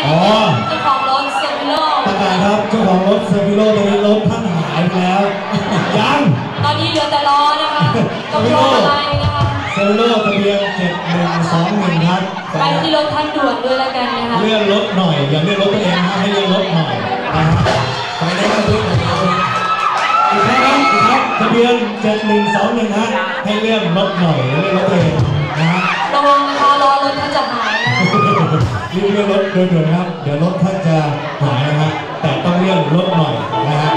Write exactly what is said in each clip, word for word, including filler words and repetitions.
อ๋อเจ้าของรถเซฟิโลประกาศครับเจ้าของรถเซฟิโลตอนนี้รถท่านหายไปแล้วยังตอนนี้เหลือแต่ล้อนะคะกับล้ออะไรนะคะเซฟิโลทะเบียนเจ็ดหนึ่งสองหนึ่งครับไปที่รถท่านด่วนด้วยแล้วกันนะคะเลื่อนรถหน่อยอย่าเลื่อนรถตัวเองนะให้เลื่อนรถหน่อยนะฮะไปได้ก็ดูอีกครั้งอีกครั้งทะเบียนเจ็ดหนึ่งสองหนึ่งฮะให้เลื่อนรถหน่อยเลื่อนรถตัวเองนะฮะระวังนะคะล้อรถท่านจะหายรีบเลื่อนรถโดยด่วนนะครับเดี๋ยวรถท่านจะหายนะฮะแต่ต้องเลื่อนรถหน่อยนะฮะ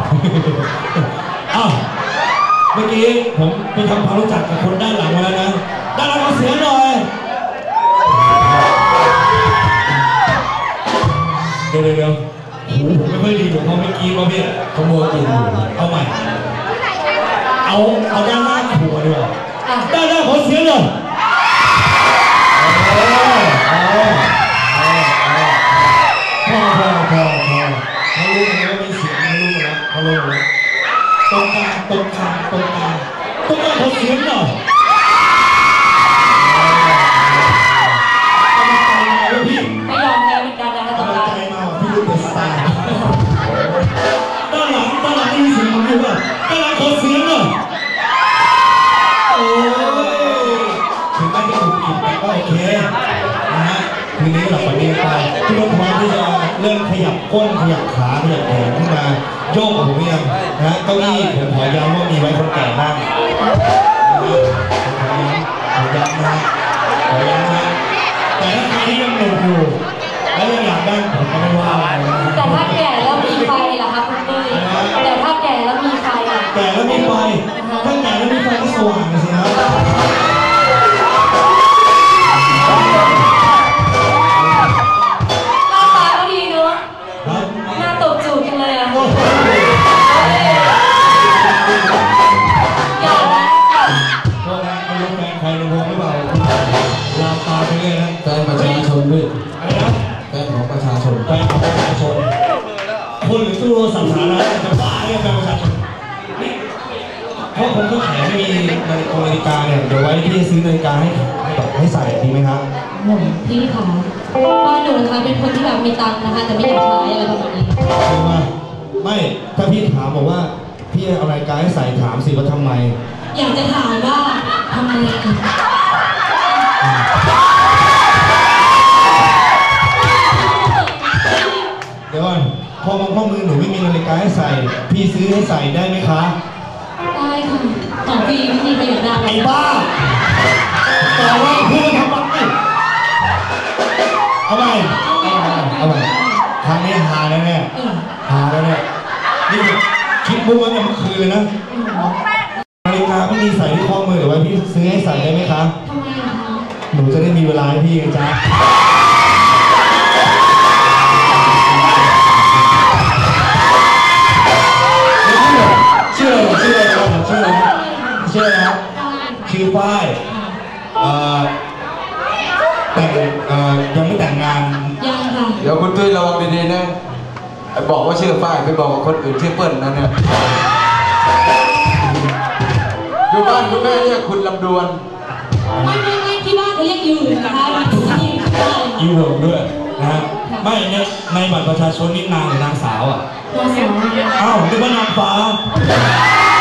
อ้าวเมื่อกี้ผมไปทำความรู้จักกับคนด้านหลังมาแล้วนะด้านหลังขอเสียงหน่อยเดี๋ยวเดี๋ยวเดี๋ยวหูผมไม่ค่อยดีผมเขาไม่กินมาพี่ขโมยกินเอาใหม่เอาเอาด้านหน้าหัวดีกว่าด้านหน้าขอเสียงหน่อยพอพอพอพอเขารู้กันแล้วมีเสียงเขารู้กันแล้วเขารู้แล้วตรงกลางตรงกลางตรงกลางตรงกลางขอเสียงหน่อยพี่ไม่ยอมแพ้เหมือนกันนะตรงกลางใจมาพี่รู้แต่สไตล์ด้านหลังด้านหลังมีเสียงมันอยู่ป่ะด้านหลังขอเสียงหน่อยโอ้ยถึงแม้จะถูกผิดแต่ก็โอเคนะฮะทีนี้หลับวันนี้ไปทุกคนพร้อมที่จะเริ่มขยับก้นขยับขาขยับแขนขึ้นมาโยกกับผมยังนะเก้าอี้ผมขอย้ำว่ามีไว้คนแก่นั่งขอย้ำนะขอย้ำนะแต่ถ้าใครที่ยังหนุ่มอยู่แล้วยังอยากได้ผมก็ไม่ว่าแต่ถ้าแก่แล้วมีไฟล่ะครับคุณตุ้ยแต่ถ้าแก่แล้วมีไฟแก่แล้วมีไฟถ้าแก่แล้วมีไฟก็สว่างสิครับคนหรือตู้สัมภาระจะบ้าเนี่ยแบบประชาชนเพราะผมก็แขนไม่มีนาฬิกาเนี่ยเดี๋ยวไว้พี่ซื้อนาฬิกาให้แบบให้ใส่ดีไหมครับพี่ค่ะบ้านหนูนะคะเป็นคนที่แบบมีตังค์นะคะแต่ไม่อยากใช้อะไรประมาณนี้ใช่ไหมไม่ถ้าพี่ถามบอกว่าพี่เอานาฬิกาให้ใส่ถามสิว่าทำไมอยากจะถามว่าทำไมเดี๋ยวก่อนพอมองข้อมือหนูไม่มีนาฬิกาให้ใส่พี่ซื้อให้ใส่ได้ไหมคะได้ค่ะของพี่ไม่มีประโยชน์ได้ไอ้บ้าแต่ว่าเพื่อนทำไมเอาไปเอาไปทางนี้หาแล้วเนี่ยหาแล้วเนี่ยนี่คิดบุ้งว่าเนี่ยเมื่อคืนเลยนะนาฬิกาไม่มีใส่ที่ข้อมือหรือว่าพี่ซื้อให้ใส่ได้ไหมคะทำไมคะหนูจะได้มีเวลาให้พี่ไงจ๊ะชื่อชื่ออะไรชื่ออะไรชื่ออะไรครับชื่อฝ้ายแต่ยังไม่แต่งงานยังค่ะเดี๋ยวคุณตุ้ยระวังดีๆนะบอกว่าชื่อฝ้ายไปบอกว่าคนอื่นชื่อเปิ้ลนั่นเนี่ยอยู่บ้านคุณแม่เรียกคุณลำดวนไม่ไม่ไม่ที่บ้านเขาเรียกยืนนะคะยืนผมด้วยนะฮะไม่ในในบัตรประชาชนนี่นางหรือนางสาวอ่ะนางสาวอ้าวนึกว่านางฟ้า